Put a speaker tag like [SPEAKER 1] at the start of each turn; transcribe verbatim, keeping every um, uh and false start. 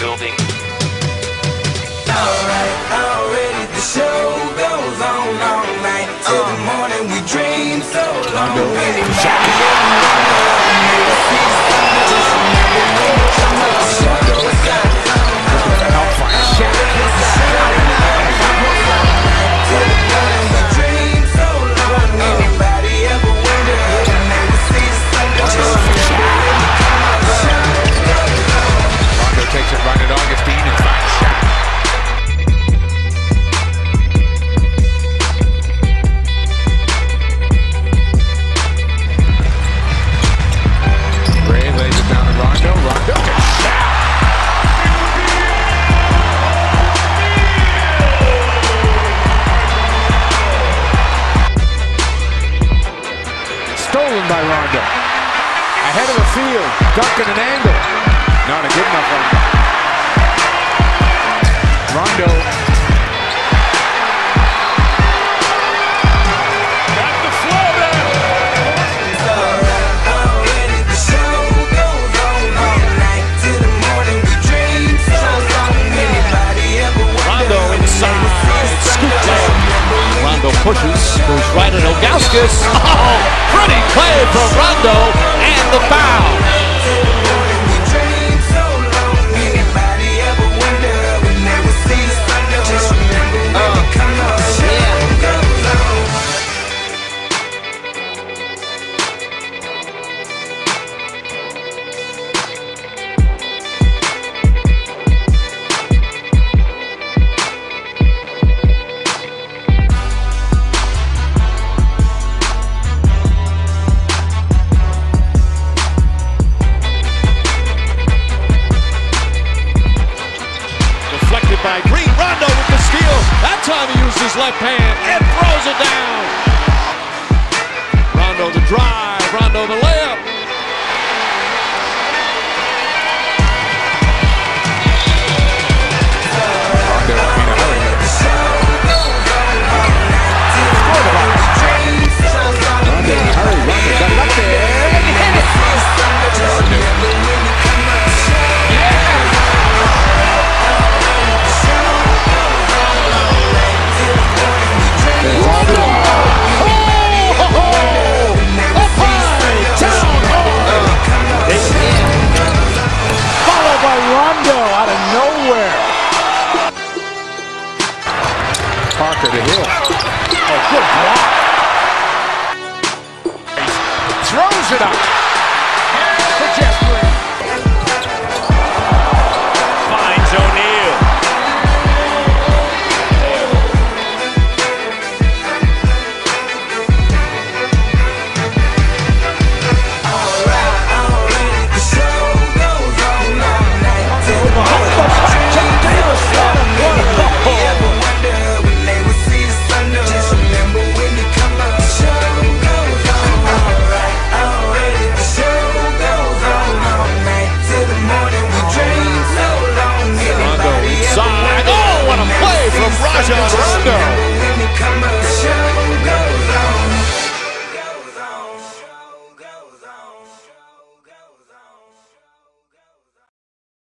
[SPEAKER 1] building.
[SPEAKER 2] Alright, already the show goes on all night till the morning. We dream so long.
[SPEAKER 3] Takes it right at Augustine and finds Shaq. Ray lays it down to Rondo. Rondo to Shaq. Stolen by Rondo. Ahead of the field. Duncan an angle. Not a good enough one. Rondo. Got the flow there.
[SPEAKER 2] Already the show goes on all night till the morning. We dream so long. Anybody ever wonder?
[SPEAKER 4] Rondo inside. Scoop layup. Rondo pushes. Goes right at Ilgauskas. Oh, pretty play from Rondo and the foul. By Green. Rondo with the steal. That time he used his left hand and throws it down. Rondo the drive. Rondo the layup.
[SPEAKER 3] Rondo in a hurry. Rondo in a hurry. Rondo got it up there and hit it.
[SPEAKER 4] Rondo out of nowhere.
[SPEAKER 3] Parker to Hill.
[SPEAKER 4] Oh, good block.
[SPEAKER 3] Throws it up.